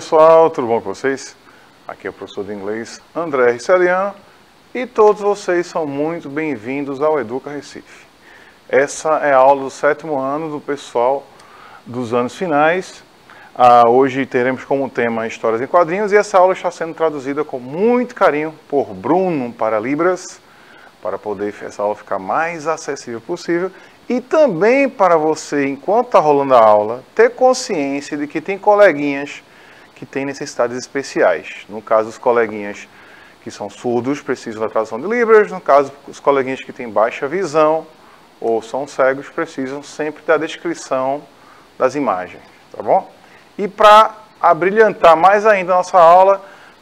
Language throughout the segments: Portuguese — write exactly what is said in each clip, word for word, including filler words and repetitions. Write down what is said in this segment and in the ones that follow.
pessoal, tudo bom com vocês? Aqui é o professor de inglês André Risselian e todos vocês são muito bem-vindos ao Educa Recife. Essa é a aula do sétimo ano do pessoal dos anos finais. Ah, hoje teremos como tema Histórias em Quadrinhos e essa aula está sendo traduzida com muito carinho por Bruno para Libras, para poder essa aula ficar mais acessível possível e também para você, enquanto está rolando a aula, ter consciência de que tem coleguinhas que têm necessidades especiais. No caso, os coleguinhas que são surdos precisam da tradução de Libras, no caso, os coleguinhas que têm baixa visão ou são cegos precisam sempre da descrição das imagens, tá bom? E para abrilhantar mais ainda a nossa aula,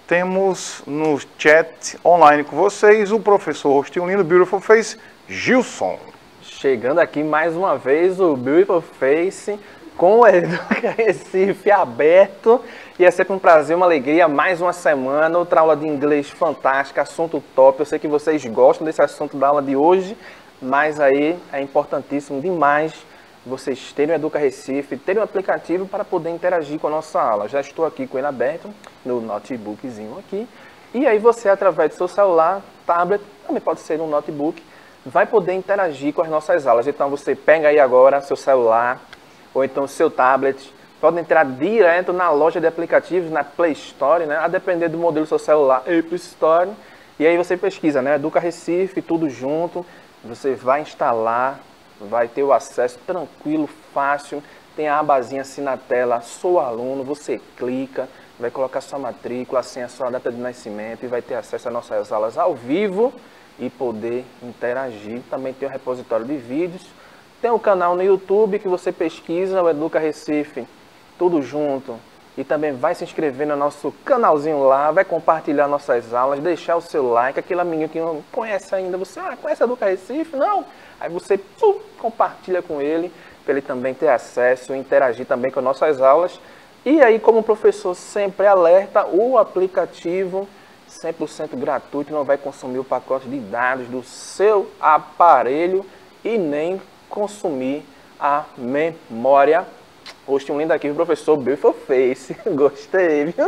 temos no chat online com vocês o professor Rostinho Lindo, Beautiful Face, Gilson. Chegando aqui mais uma vez o Beautiful Face com o Educa Recife aberto. E é sempre um prazer, uma alegria, mais uma semana, outra aula de inglês fantástica, assunto top. Eu sei que vocês gostam desse assunto da aula de hoje, mas aí é importantíssimo demais vocês terem o Educa Recife, terem um aplicativo para poder interagir com a nossa aula. Já estou aqui com ele aberto, no notebookzinho aqui. E aí você, através do seu celular, tablet, também pode ser um notebook, vai poder interagir com as nossas aulas. Então você pega aí agora seu celular, ou então seu tablet, pode entrar direto na loja de aplicativos, na Play Store, né? A depender do modelo do seu celular, Apple Store. E aí você pesquisa, né? Educa Recife, tudo junto. Você vai instalar, vai ter o acesso tranquilo, fácil. Tem a abazinha assim na tela, sou aluno, você clica, vai colocar sua matrícula, assim a sua data de nascimento e vai ter acesso às nossas aulas ao vivo e poder interagir. Também tem o repositório de vídeos. Tem um canal no YouTube que você pesquisa, o Educa Recife, tudo junto. E também vai se inscrever no nosso canalzinho lá, vai compartilhar nossas aulas, deixar o seu like, aquele amiguinho que não conhece ainda, você, ah, conhece o Educa Recife? Não? Aí você pum, compartilha com ele, para ele também ter acesso, interagir também com nossas aulas. E aí, como o professor sempre alerta, o aplicativo cem por cento gratuito, não vai consumir o pacote de dados do seu aparelho e nem consumir a memória. Hoje tem um lindo aqui, o professor Beautiful Face. Gostei, viu?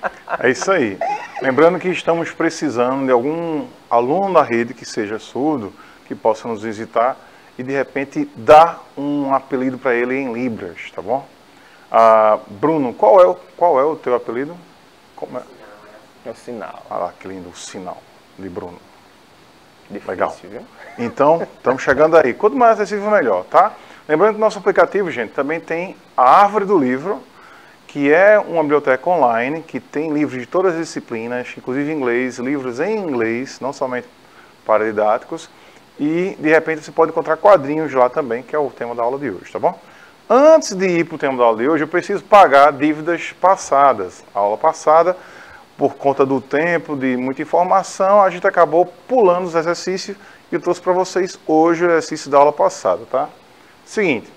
É isso aí. Lembrando que estamos precisando de algum aluno da rede que seja surdo, que possa nos visitar e de repente dar um apelido para ele em Libras, tá bom? Ah, Bruno, qual é, o, qual é o teu apelido? Como é? É o sinal. Ah lá, que lindo, o sinal de Bruno. Difícil, legal. Viu? Então, estamos chegando aí. Quanto mais acessível, melhor, tá? Lembrando que o nosso aplicativo, gente, também tem a Árvore do Livro, que é uma biblioteca online, que tem livros de todas as disciplinas, inclusive inglês, livros em inglês, não somente para didáticos, e de repente você pode encontrar quadrinhos lá também, que é o tema da aula de hoje, tá bom? Antes de ir para o tema da aula de hoje, eu preciso pagar dívidas passadas. A aula passada, por conta do tempo, de muita informação, a gente acabou pulando os exercícios e eu trouxe para vocês hoje o exercício da aula passada, tá? Seguinte,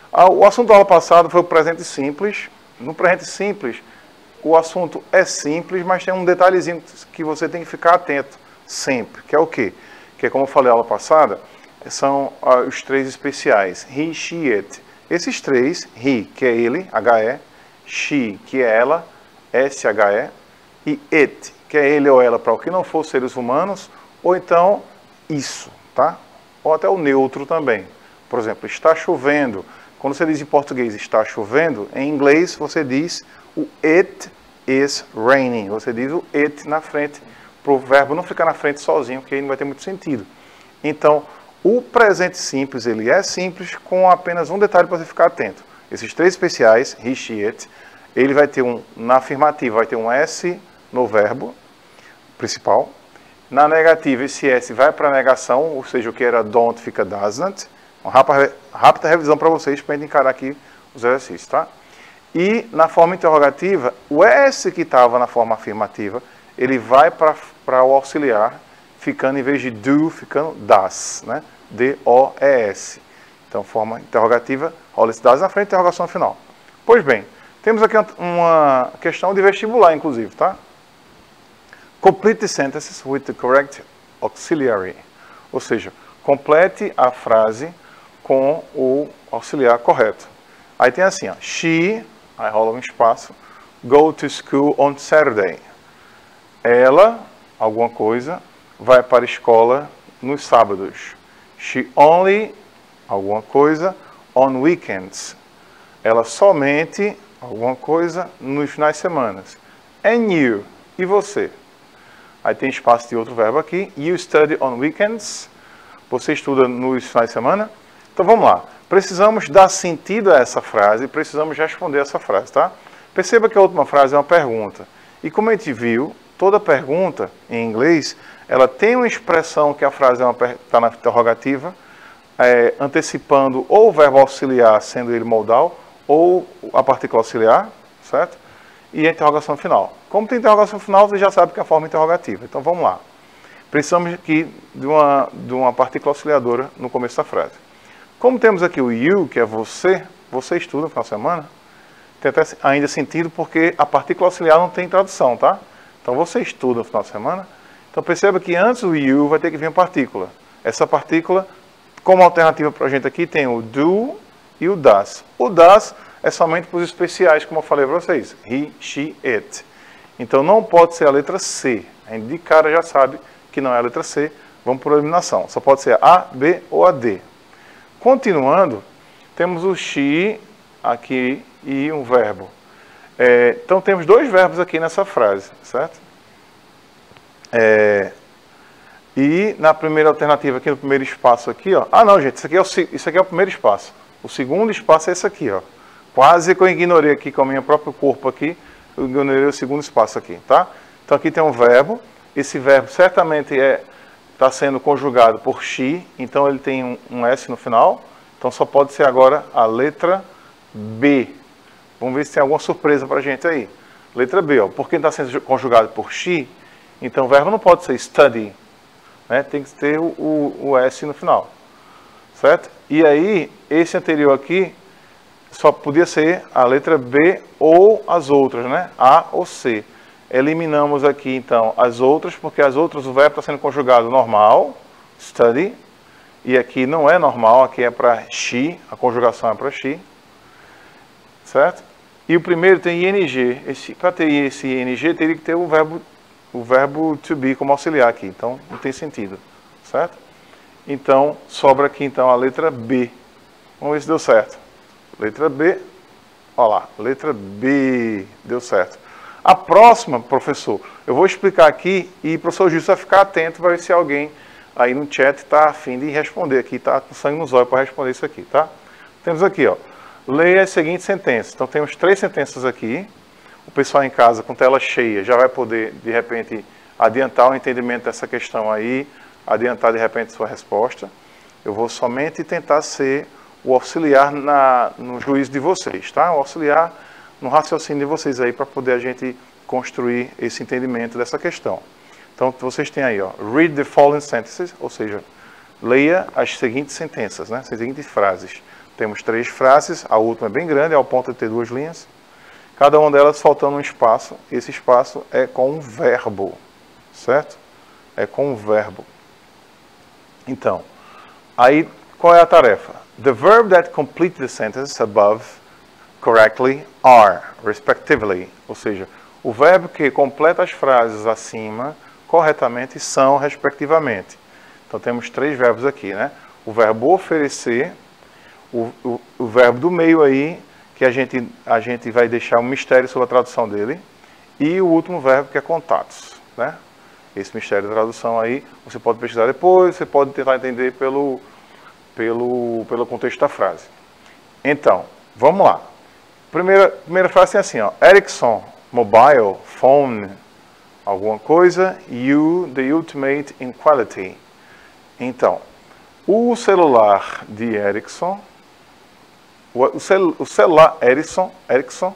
o assunto da aula passada foi o presente simples. No presente simples, o assunto é simples, mas tem um detalhezinho que você tem que ficar atento sempre, que é o quê? Que é como eu falei na aula passada, são uh, os três especiais, he, she, it. Esses três, he, que é ele, H E, she, que é ela, S H E, e it, que é ele ou ela para o que não for seres humanos, ou então isso, tá? Ou até o neutro também. Por exemplo, está chovendo. Quando você diz em português está chovendo, em inglês você diz o it is raining. Você diz o it na frente, para o verbo não ficar na frente sozinho, porque aí não vai ter muito sentido. Então, o presente simples, ele é simples com apenas um detalhe para você ficar atento. Esses três especiais, he, she, it, ele vai ter um, na afirmativa, vai ter um S no verbo principal. Na negativa, esse S vai para a negação, ou seja, o que era don't fica doesn't. Uma rápida, rápida revisão para vocês, para a gente encarar aqui os exercícios, tá? E na forma interrogativa, o S que estava na forma afirmativa, ele vai para o auxiliar, ficando em vez de do, ficando das, né? D O E S. Então, forma interrogativa, rola esse das na frente, interrogação no final. Pois bem, temos aqui uma questão de vestibular, inclusive, tá? Complete the sentences with the correct auxiliary. Ou seja, complete a frase com o auxiliar correto. Aí tem assim, ó, she, aí rola um espaço, go to school on Saturday. Ela, alguma coisa, vai para a escola nos sábados. She only, alguma coisa, on weekends. Ela somente, alguma coisa, nos finais de semana. And you, e você? Aí tem espaço de outro verbo aqui. You study on weekends. Você estuda nos finais de semana. Então vamos lá. Precisamos dar sentido a essa frase, precisamos responder essa frase, tá? Perceba que a última frase é uma pergunta. E como a gente viu, toda pergunta em inglês, ela tem uma expressão que a frase está na interrogativa, é, antecipando ou o verbo auxiliar, sendo ele modal, ou a partícula auxiliar, certo? E a interrogação final. Como tem interrogação final, você já sabe que é a forma interrogativa. Então vamos lá. Precisamos aqui de uma, de uma partícula auxiliadora no começo da frase. Como temos aqui o you, que é você, você estuda no final de semana, tem até ainda sentido porque a partícula auxiliar não tem tradução, tá? Então você estuda no final de semana. Então perceba que antes do you vai ter que vir uma partícula. Essa partícula, como alternativa para a gente aqui, tem o do e o das. O das é somente para os especiais, como eu falei para vocês. He, she, it. Então não pode ser a letra C. A gente de cara já sabe que não é a letra C. Vamos por eliminação. Só pode ser A, B ou a D. Continuando, temos o she aqui e um verbo. É, então temos dois verbos aqui nessa frase, certo? É, e na primeira alternativa aqui, no primeiro espaço aqui, ó. Ah não, gente, isso aqui é o, isso aqui é o primeiro espaço. O segundo espaço é esse aqui, ó. Quase que eu ignorei aqui com o meu próprio corpo aqui, eu ignorei o segundo espaço aqui, tá? Então aqui tem um verbo, esse verbo certamente é está sendo conjugado por she, então ele tem um, um S no final, então só pode ser agora a letra B. Vamos ver se tem alguma surpresa para a gente aí. Letra B, ó. Porque está sendo conjugado por she, então o verbo não pode ser study, né? Tem que ter o, o, o S no final, certo? E aí, esse anterior aqui, só podia ser a letra B ou as outras, né? A ou C. Eliminamos aqui, então, as outras, porque as outras, o verbo está sendo conjugado normal, study, e aqui não é normal, aqui é para she, a conjugação é para she, certo? E o primeiro tem ing. Para ter esse ing, teria que ter o verbo, o verbo to be como auxiliar aqui, então não tem sentido, certo? Então, sobra aqui, então, a letra B. Vamos ver se deu certo. Letra B, olha lá, letra B, deu certo. A próxima, professor, eu vou explicar aqui e o professor Gilson vai ficar atento para ver se alguém aí no chat está a fim de responder aqui, está com sangue nos olhos para responder isso aqui, tá? Temos aqui, ó, leia as seguintes sentenças. Então temos três sentenças aqui. O pessoal em casa com tela cheia já vai poder, de repente, adiantar o entendimento dessa questão aí, adiantar, de repente, sua resposta. Eu vou somente tentar ser o auxiliar na, no juízo de vocês, tá? O auxiliar no raciocínio de vocês aí para poder a gente construir esse entendimento dessa questão. Então, vocês têm aí, ó, read the following sentences, ou seja, leia as seguintes sentenças, né? As seguintes frases. Temos três frases, a última é bem grande, é ao ponto de ter duas linhas. Cada uma delas faltando um espaço. Esse espaço é com um verbo, certo? É com um verbo. Então, aí qual é a tarefa? The verb that complete the sentence above correctly are, respectively. Ou seja, o verbo que completa as frases acima corretamente são, respectivamente. Então temos três verbos aqui, né? O verbo oferecer, o, o, o verbo do meio aí, que a gente, a gente vai deixar um mistério sobre a tradução dele, e o último verbo que é contatos, né? Esse mistério da tradução aí, você pode pesquisar depois, você pode tentar entender pelo, pelo, pelo contexto da frase. Então, vamos lá. Primeira, primeira frase é assim, ó. Ericsson, mobile, phone, alguma coisa, you, the ultimate in quality. Então, o celular de Ericsson, o, cel, o celular Ericsson, Ericsson,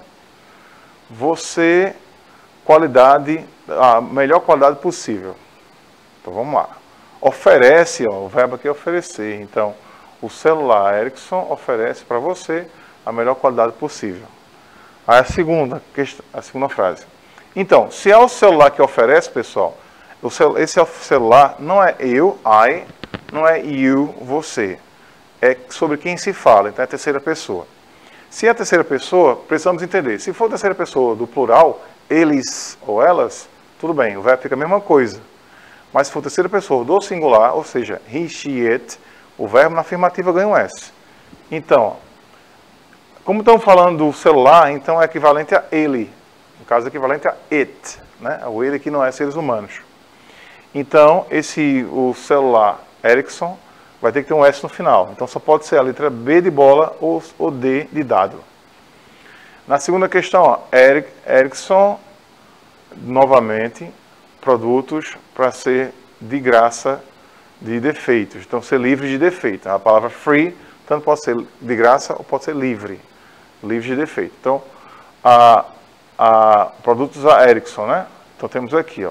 você, qualidade, a melhor qualidade possível. Então, vamos lá. Oferece, ó, o verbo aqui é oferecer. Então, o celular Ericsson oferece para você a melhor qualidade possível. Aí a segunda, a segunda frase. Então, se é o celular que oferece, pessoal, o cel, esse celular não é eu, I, não é you, você. É sobre quem se fala, então é a terceira pessoa. Se é a terceira pessoa, precisamos entender. Se for a terceira pessoa do plural, eles ou elas, tudo bem, o verbo fica a mesma coisa. Mas se for a terceira pessoa do singular, ou seja, he, she, it, o verbo na afirmativa ganha um S. Então, como estamos falando do celular, então é equivalente a ele. No caso, é equivalente a it. Né? O ele aqui não é seres humanos. Então, esse, o celular Ericsson vai ter que ter um S no final. Então, só pode ser a letra B de bola ou, ou D de dado. Na segunda questão, ó, Eric, Ericsson, novamente, produtos para ser de graça de defeitos. Então, ser livre de defeito. A palavra free, tanto pode ser de graça ou pode ser livre. Livre de defeito. Então, a, a produtos da Ericsson, né? Então, temos aqui, ó.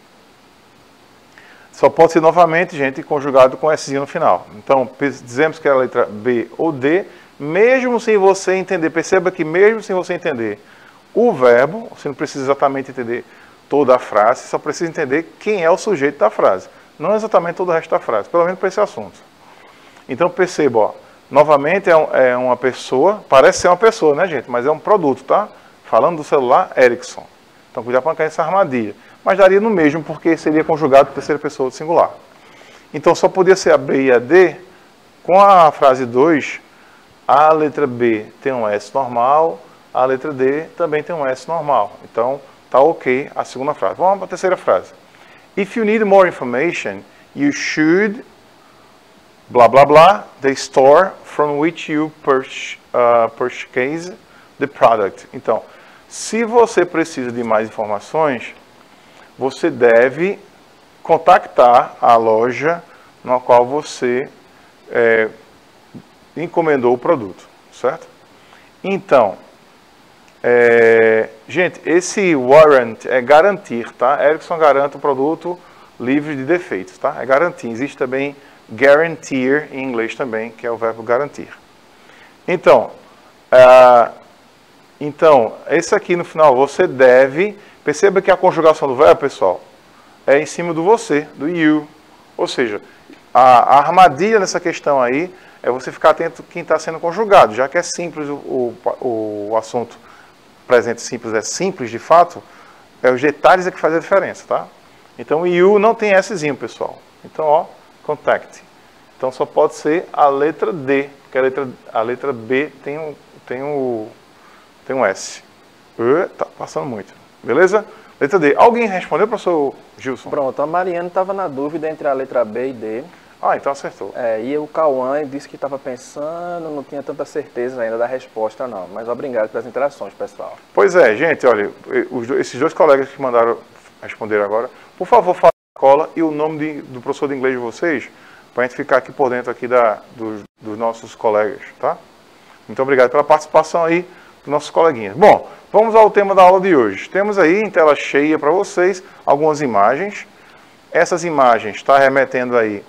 Só pode ser novamente, gente, conjugado com S no final. Então, dizemos que é a letra B ou D, mesmo sem você entender. Perceba que mesmo sem você entender o verbo, você não precisa exatamente entender toda a frase, só precisa entender quem é o sujeito da frase. Não exatamente todo o resto da frase, pelo menos para esse assunto. Então, perceba, ó, novamente é, um, é uma pessoa, parece ser uma pessoa, né, gente? Mas é um produto, tá? Falando do celular Ericsson. Então, cuidado para não cair nessa armadilha. Mas daria no mesmo, porque seria conjugado terceira pessoa do singular. Então, só podia ser a B e a D. Com a frase dois, a letra B tem um S normal, a letra D também tem um S normal. Então, tá ok a segunda frase. Vamos para a terceira frase. If you need more information, you should, blá, blá, blá, the store from which you purchase, uh, purchase the product. Então, se você precisa de mais informações, você deve contactar a loja na qual você é, encomendou o produto, certo? Então, é, gente, esse warrant é garantir, tá? Ericsson garante o produto livre de defeitos, tá? É garantir. Existe também guarantee em inglês também, que é o verbo garantir. Então, uh, então, esse aqui no final, você deve... Perceba que a conjugação do verbo, pessoal, é em cima do você, do you. Ou seja, a, a armadilha nessa questão aí é você ficar atento quem está sendo conjugado. Já que é simples o, o, o assunto presente simples é simples de fato, é os detalhes é que fazem a diferença, tá? Então, o you não tem Szinho, pessoal. Então, ó, contact. Então, só pode ser a letra D, porque a letra, a letra B tem um, tem um, tem um S. Uh, tá passando muito. Beleza? Letra D. Alguém respondeu, professor Gilson? Pronto, a Mariana estava na dúvida entre a letra B e D. Ah, então acertou. É, e o Cauã disse que estava pensando, não tinha tanta certeza ainda da resposta, não. Mas obrigado pelas interações, pessoal. Pois é, gente, olha, os, esses dois colegas que mandaram responder agora, por favor, fala a escola e o nome de, do professor de inglês de vocês, para a gente ficar aqui por dentro aqui da, dos, dos nossos colegas, tá? Muito obrigado pela participação aí dos nossos coleguinhas. Bom, vamos ao tema da aula de hoje. Temos aí em tela cheia para vocês algumas imagens. Essas imagens estão remetendo aí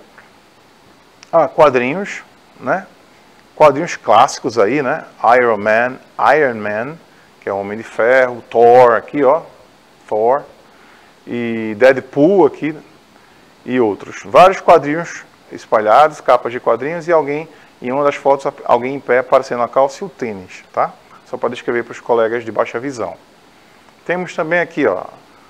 a quadrinhos, né? Quadrinhos clássicos aí, né? Iron Man, Iron Man, que é o Homem de Ferro, Thor aqui, ó, Thor, e Deadpool aqui, e outros. Vários quadrinhos espalhados, capas de quadrinhos, e alguém, em uma das fotos, alguém em pé aparecendo a calça e o tênis, tá? Só para descrever para os colegas de baixa visão. Temos também aqui, ó,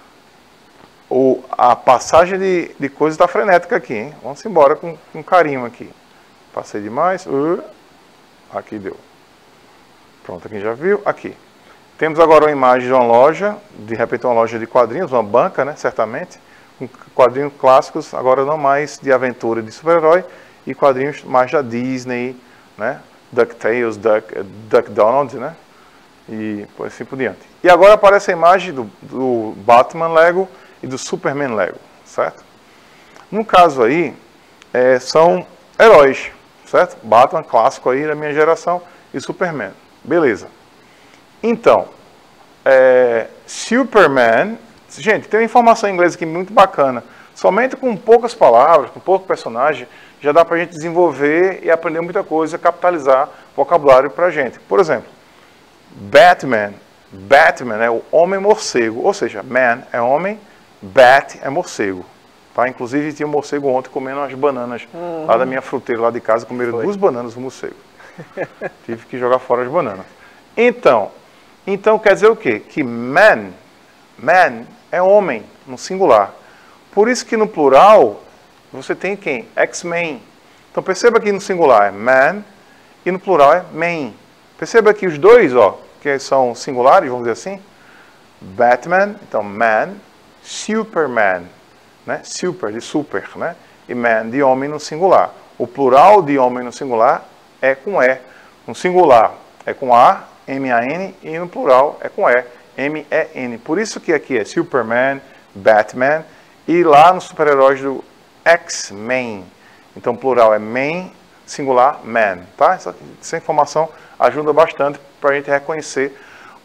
o, a passagem de, de coisa está frenética aqui, hein? Vamos embora com, com carinho aqui. Passei demais. Uh, aqui deu. Pronto, quem já viu? Aqui. Temos agora uma imagem de uma loja, de repente uma loja de quadrinhos, uma banca, né? Certamente, com quadrinhos clássicos, agora não mais de aventura de super-herói, e quadrinhos mais da Disney, né? DuckTales, Duck, Duck Donald, né? E por assim por diante. E agora aparece a imagem do, do Batman Lego e do Superman Lego, certo? No caso aí, é, são heróis, certo? Batman, clássico aí da minha geração, e Superman. Beleza. Então, é, Superman, gente, tem uma informação em inglês aqui muito bacana. Somente com poucas palavras, com pouco personagem, já dá pra gente desenvolver e aprender muita coisa, capitalizar vocabulário pra gente. Por exemplo, Batman, Batman é o homem morcego, ou seja, man é homem, bat é morcego. Tá? Inclusive tinha um morcego ontem comendo umas bananas uhum. lá da minha fruteira lá de casa, comeram Foi. duas bananas um morcego. Tive que jogar fora as bananas. Então, então quer dizer o quê? Que man, man é homem, no singular. Por isso que no plural, você tem quem? X-Men. Então perceba que no singular é man e no plural é man. Perceba que os dois, ó, que são singulares, vamos dizer assim. Batman, então man, Superman, né? Super, de super, né? E man, de homem no singular. O plural de homem no singular é com E. No singular é com A, M A N, e no plural é com E, M E N. Por isso que aqui é Superman, Batman, e lá no super-heróis do X-Men. Então, plural é man, singular, man. Tá? Essa, essa informação ajuda bastante para a gente reconhecer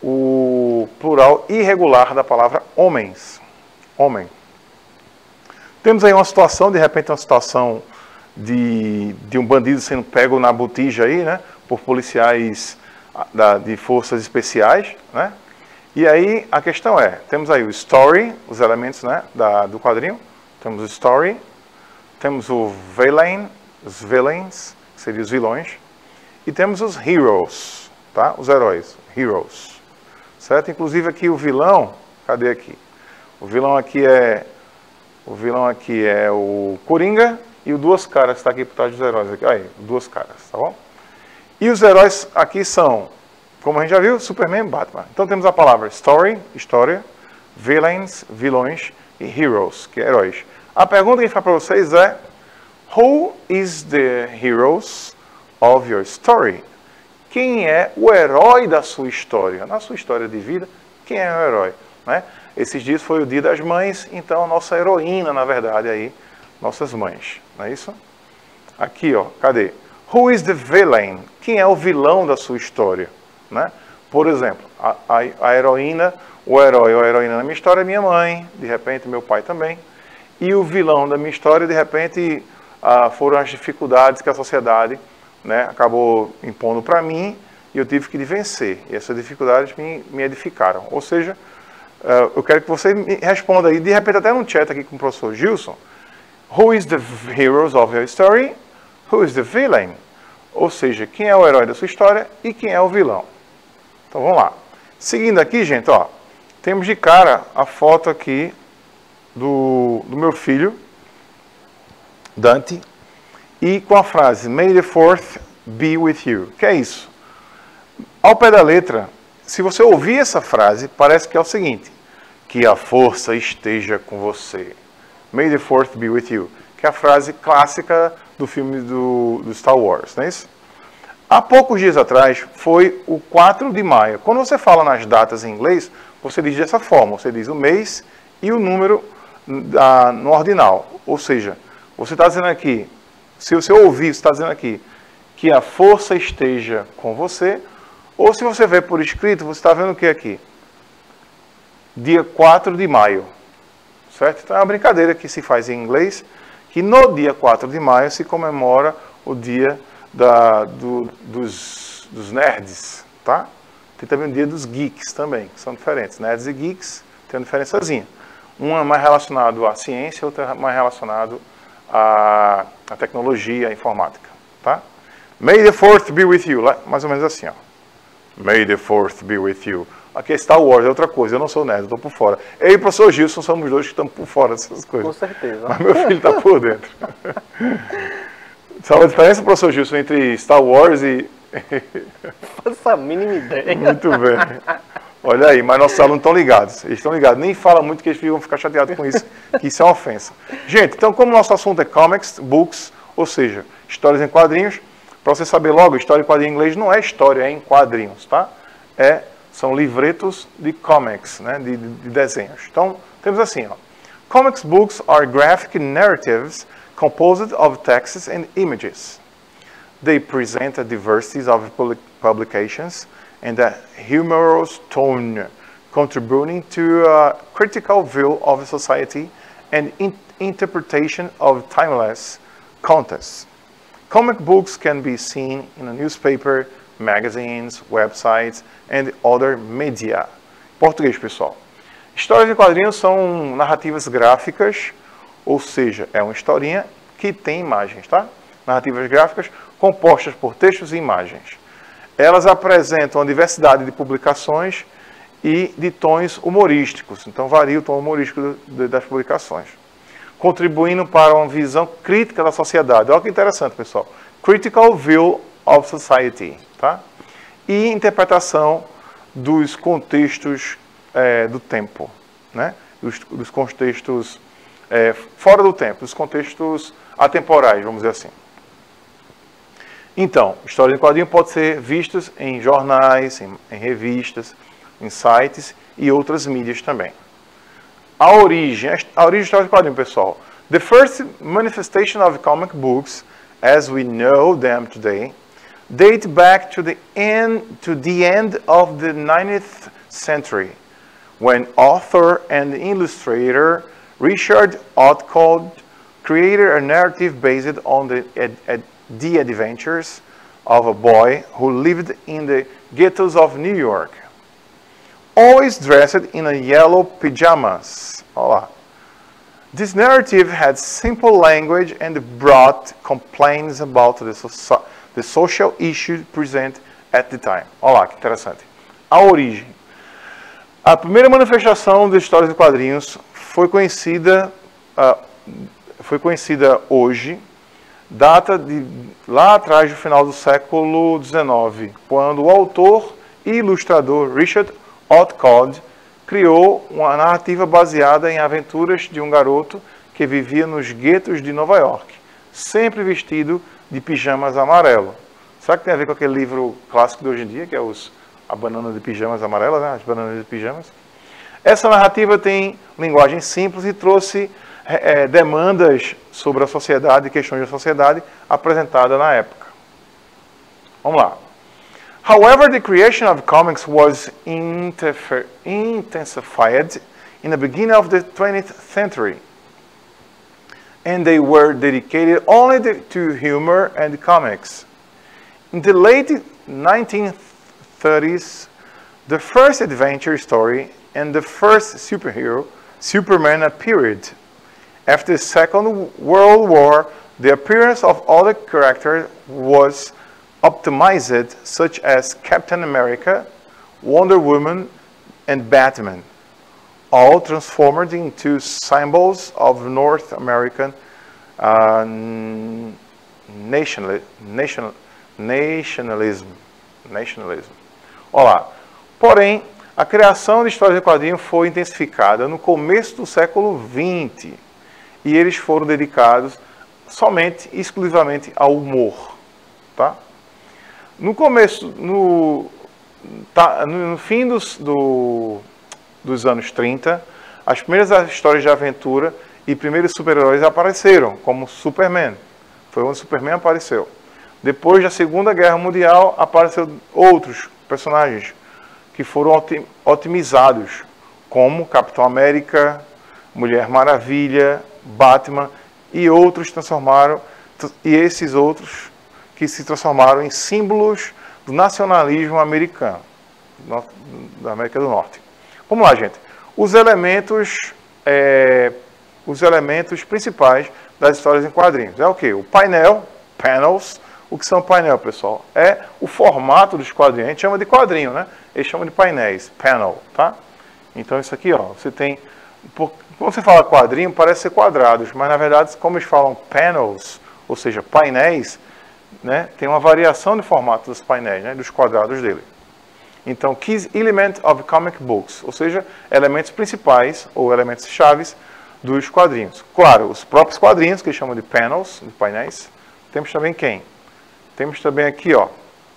o plural irregular da palavra homens. Homem. Temos aí uma situação, de repente, uma situação de, de um bandido sendo pego na botija aí, né? Por policiais da, de forças especiais, né? E aí a questão é, temos aí o story, os elementos, né, da, do quadrinho. Temos o story, temos o villain, os villains, que seriam os vilões, e temos os heroes, tá? Os heróis, heroes. Certo? Inclusive aqui o vilão, cadê aqui? O vilão aqui é o vilão aqui é o Coringa e o Duas Caras que está aqui por trás dos heróis aqui. Aí, Duas Caras, tá bom? E os heróis aqui são, como a gente já viu, Superman e Batman. Então temos a palavra story, história, villains, vilões, e heroes, que é heróis. A pergunta que a gente faz para vocês é: Who is the heroes of your story? Quem é o herói da sua história? Na sua história de vida, quem é o herói? Né? Esses dias foi o dia das mães, então a nossa heroína, na verdade, aí, nossas mães. Não é isso? Aqui, ó, cadê? Who is the villain? Quem é o vilão da sua história? Né? Por exemplo, a, a, a heroína, o herói ou a heroína da minha história é minha mãe, de repente meu pai também. E o vilão da minha história, de repente, ah, foram as dificuldades que a sociedade, né, acabou impondo para mim e eu tive que vencer. E essas dificuldades me, me edificaram. Ou seja, uh, eu quero que você me responda aí, de repente até no chat aqui com o professor Gilson, Who is the heroes of your story? Who is the villain? Ou seja, quem é o herói da sua história e quem é o vilão. Então vamos lá. Seguindo aqui, gente, ó, temos de cara a foto aqui do, do meu filho, Dante, e com a frase May the fourth be with you. Que é isso? Ao pé da letra, se você ouvir essa frase, parece que é o seguinte: que a força esteja com você. May the fourth be with you. Que é a frase clássica do filme do, do Star Wars, não é isso? Há poucos dias atrás foi o quatro de maio. Quando você fala nas datas em inglês, você diz dessa forma. Você diz o mês e o número da, no ordinal. Ou seja, você está dizendo aqui, se você ouvir, você está dizendo aqui que a força esteja com você, ou se você vê por escrito, você está vendo o que aqui? Dia quatro de maio, certo? Então é uma brincadeira que se faz em inglês, que no dia quatro de maio se comemora o dia da, do, dos, dos nerds, tá? Tem também o dia dos geeks também, que são diferentes. Nerds e geeks tem uma diferençazinha. Um é mais relacionado à ciência, outro é mais relacionado à, à tecnologia, à informática, tá? May the fourth be with you. Mais ou menos assim, ó. May the fourth be with you. Aqui é Star Wars, é outra coisa. Eu não sou nerd, eu estou por fora. Eu e o professor Gilson somos dois que estamos por fora dessas coisas. Com certeza. Mas meu filho está por dentro. Sabe a diferença, professor Gilson, entre Star Wars e... Faço a mínima ideia. Muito bem. Olha aí, mas nossos alunos estão ligados. Eles estão ligados. Nem fala muito que eles vão ficar chateados com isso, que isso é uma ofensa. Gente, então como nosso assunto é comics, books, ou seja, histórias em quadrinhos, para você saber logo, história em quadrinho em inglês não é história, é em quadrinhos, tá? É, são livretos de comics, né, de, de, de desenhos. Então, temos assim, ó. Comics books are graphic narratives composed of texts and images. They present a diversity of publications and a humorous tone, contributing to a critical view of society and in interpretation of timeless contexts. Comic books can be seen in a newspaper, magazines, websites, and other media. Português, pessoal. Histórias em quadrinhos são narrativas gráficas, ou seja, é uma historinha que tem imagens, tá? Narrativas gráficas compostas por textos e imagens. Elas apresentam uma diversidade de publicações e de tons humorísticos. Então, varia o tom humorístico das publicações. Contribuindo para uma visão crítica da sociedade. Olha que interessante, pessoal. Critical View of Society. Tá? E interpretação dos contextos é, do tempo. Né? Dos, dos contextos é, fora do tempo, dos contextos atemporais, vamos dizer assim. Então, história em quadrinho pode ser vistas em jornais, em, em revistas, em sites e outras mídias também. A origem, a origem da história em quadrinho, pessoal. The first manifestation of comic books, as we know them today, date back to the end, to the end of the nineteenth century, when author and illustrator Richard Outcault created a narrative based on the, ad, ad, the adventures of a boy who lived in the ghettos of New York, always dressed in a yellow pajamas. Olá. This narrative had simple language and brought complaints about the, so the social issues present at the time. Olá, que interessante. A origem. A primeira manifestação de histórias de quadrinhos foi conhecida, uh, foi conhecida hoje, data de lá atrás do final do século dezenove, quando o autor e ilustrador Richard Outcault criou uma narrativa baseada em aventuras de um garoto que vivia nos guetos de Nova York, sempre vestido de pijamas amarelo. Será que tem a ver com aquele livro clássico de hoje em dia, que é os, a banana de pijamas amarelas, né? As bananas de pijamas? Essa narrativa tem linguagem simples e trouxe é, demandas sobre a sociedade, questões da sociedade, apresentada na época. Vamos lá. However, the creation of comics was intensified in the beginning of the twentieth century, and they were dedicated only to humor and comics. In the late nineteen thirties, the first adventure story and the first superhero, Superman, appeared. After the Second World War, the appearance of other characters was optimized, such as Captain America, Wonder Woman, and Batman, all transformed into symbols of North American uh, nationali national, nationalism. nationalism. Olá. Porém, a criação de histórias de quadrinhos foi intensificada no começo do século vinte e eles foram dedicados somente, exclusivamente ao humor. Tá? No começo, no, tá, no fim dos, do, dos anos trinta, as primeiras histórias de aventura e primeiros super-heróis apareceram, como Superman. Foi onde Superman apareceu. Depois da Segunda Guerra Mundial, apareceram outros personagens que foram otimizados, como Capitão América, Mulher Maravilha, Batman e outros transformaram, e esses outros que se transformaram em símbolos do nacionalismo americano, da América do Norte. Vamos lá, gente. Os elementos, é, os elementos principais das histórias em quadrinhos. É o quê? O painel, panels. O que são painel, pessoal? É o formato dos quadrinhos. A gente chama de quadrinho, né? Eles chamam de painéis, panel, tá? Então isso aqui, ó, você tem... Quando você fala quadrinho, parece ser quadrados, mas na verdade, como eles falam panels, ou seja, painéis, né, tem uma variação de formato dos painéis, né, dos quadrados dele. Então, key element of comic books, ou seja, elementos principais ou elementos chaves dos quadrinhos. Claro, os próprios quadrinhos, que eles chamam de panels, de painéis. Temos também quem? Temos também aqui, ó,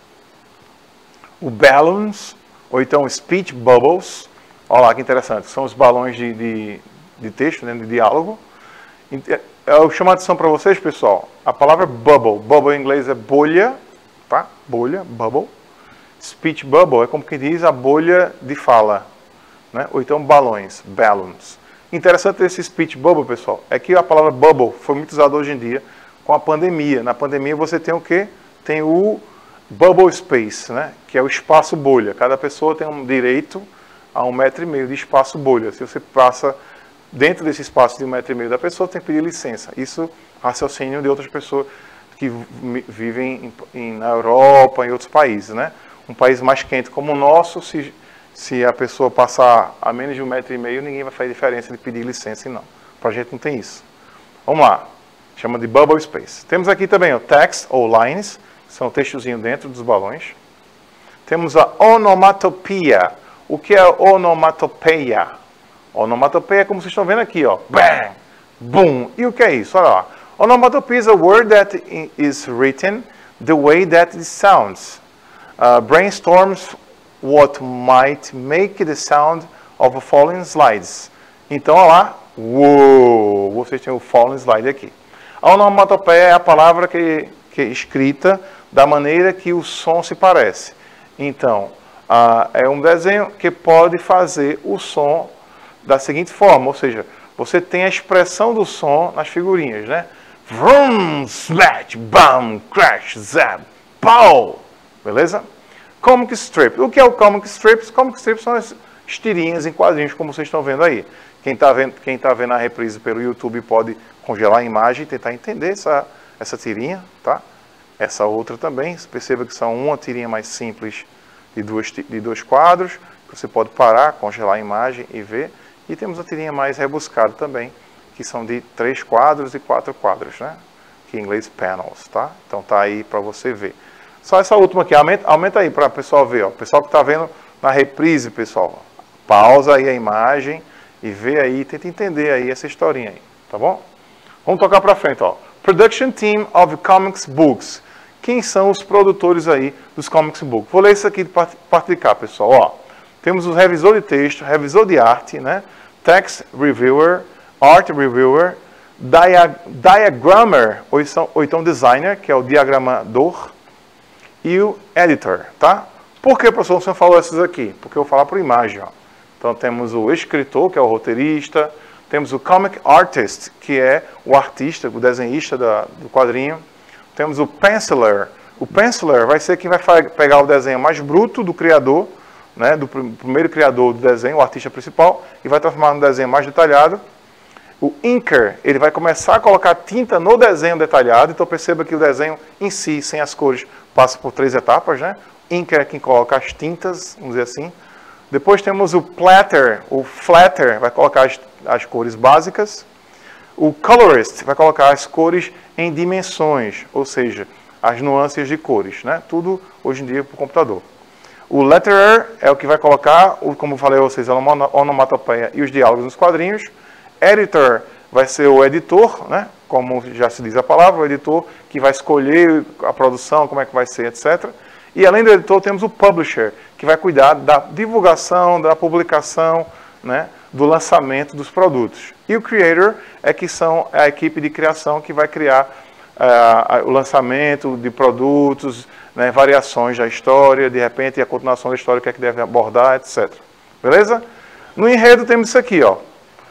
o balloons, ou então speech bubbles. Olha lá que interessante, são os balões de, de, de texto, né, de diálogo. Eu chamo a atenção para vocês, pessoal, a palavra bubble. Bubble em inglês é bolha, tá? Bolha, bubble. Speech bubble é como que diz a bolha de fala, né? Ou então balões, balloons. Interessante esse speech bubble, pessoal, é que a palavra bubble foi muito usada hoje em dia com a pandemia. Na pandemia você tem o quê? Tem o bubble space, né? Que é o espaço bolha. Cada pessoa tem um direito a um metro e meio de espaço bolha. Se você passa dentro desse espaço de um metro e meio da pessoa, tem que pedir licença. Isso raciocínio de outras pessoas que vivem em, em, na Europa, em outros países, né? um país mais quente como o nosso, se, se a pessoa passar a menos de um metro e meio, ninguém vai fazer diferença de pedir licença e não. Para a gente não tem isso. Vamos lá. Chama de bubble space. Temos aqui também o text ou lines, que são o textozinho dentro dos balões. Temos a onomatopeia. O que é onomatopeia? Onomatopeia é como vocês estão vendo aqui, ó. Bang! Boom! E o que é isso? Olha lá. Onomatopeia is a word that is written the way that it sounds. Uh, brainstorms what might make the sound of the following slides. Então, olha lá. Uou! Vocês têm o following slide aqui. A onomatopeia é a palavra que, que é escrita da maneira que o som se parece. Então, uh, é um desenho que pode fazer o som da seguinte forma, ou seja, você tem a expressão do som nas figurinhas, né? Vroom, smash, bam, crash, zap, pow! Beleza? Comic strip. O que é o comic strips? Comic strips são as tirinhas em quadrinhos, como vocês estão vendo aí. Quem está vendo, quem tá vendo a reprise pelo YouTube pode congelar a imagem e tentar entender essa, essa tirinha, tá? Essa outra também, perceba que são uma tirinha mais simples de, duas, de dois quadros, você pode parar, congelar a imagem e ver. E temos a tirinha mais rebuscada também, que são de três quadros e quatro quadros, né? Que em inglês panels, tá? Então tá aí para você ver. Só essa última aqui, aumenta, aumenta aí para o pessoal ver, ó. O pessoal que está vendo na reprise, pessoal, pausa aí a imagem e vê aí, tenta entender aí essa historinha aí, tá bom? Vamos tocar para frente, ó. Production Team of Comics Books. Quem são os produtores aí dos Comics Books? Vou ler isso aqui de parte de cá, pessoal, ó. Temos o revisor de texto, revisor de arte, né? Text Reviewer, Art Reviewer, dia, Diagrammer, ou então, ou então Designer, que é o diagramador, e o Editor, tá? Por que, professor, o senhor falou esses aqui? Porque eu vou falar por imagem, ó. Então temos o escritor, que é o roteirista, temos o Comic Artist, que é o artista, o desenhista da, do quadrinho, temos o Penciler. O Penciler vai ser quem vai pegar o desenho mais bruto do criador, né, do pr primeiro criador do desenho, o artista principal, e vai transformar num desenho mais detalhado. O Inker, ele vai começar a colocar tinta no desenho detalhado, então perceba que o desenho em si, sem as cores, passa por três etapas, né? Inker é quem coloca as tintas, vamos dizer assim. Depois temos o Platter, o Flatter, vai colocar as, as cores básicas. O Colorist vai colocar as cores em dimensões, ou seja, as nuances de cores, né? Tudo hoje em dia por computador. O Letterer é o que vai colocar, como eu falei a vocês, a onomatopeia e os diálogos nos quadrinhos. Editor vai ser o editor, né? Como já se diz a palavra, o editor que vai escolher a produção, como é que vai ser, etcétera. E além do editor, temos o Publisher, que vai cuidar da divulgação, da publicação, né? Do lançamento dos produtos. E o Creator é que são a equipe de criação que vai criar uh, o lançamento de produtos, né, variações da história, de repente a continuação da história, o que é que deve abordar, etcétera. Beleza? No enredo temos isso aqui, ó.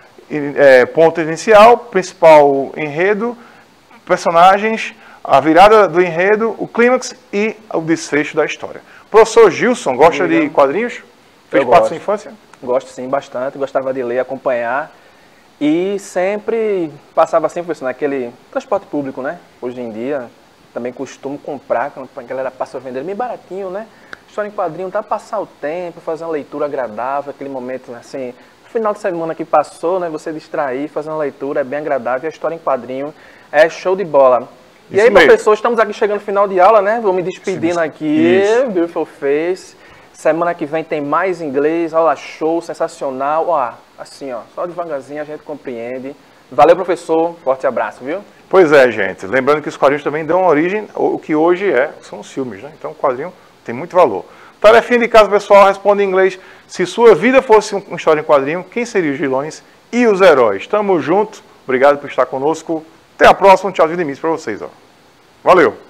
É, ponto inicial, principal enredo, personagens, a virada do enredo, o clímax e o desfecho da história. Professor Gilson, gosta de quadrinhos? Fez parte da sua infância? Gosto sim, bastante. Gostava de ler, acompanhar. E sempre passava assim, professor, naquele transporte público, né? Hoje em dia, também costumo comprar, quando a galera passa a vender, meio baratinho, né? História em quadrinho, dá pra passar o tempo, fazer uma leitura agradável, aquele momento, assim, no final de semana que passou, né? Você distrair, fazer uma leitura, é bem agradável. A história em quadrinho é show de bola. E Isso aí, mesmo. Professor, estamos aqui chegando no final de aula, né? Vou me despedindo aqui, Isso. Beautiful Face. Semana que vem tem mais inglês, aula show, sensacional. Ó, assim, ó, só devagarzinho a gente compreende. Valeu, professor. Forte abraço, viu? Pois é, gente. Lembrando que os quadrinhos também dão origem ao que hoje é, são os filmes, né? Então, o quadrinho tem muito valor. Tarefinha de casa, pessoal, responde em inglês. Se sua vida fosse uma história em quadrinho, quem seriam os vilões e os heróis? Tamo junto. Obrigado por estar conosco. Até a próxima. Um tchauzinho de mim para vocês. Ó. Valeu!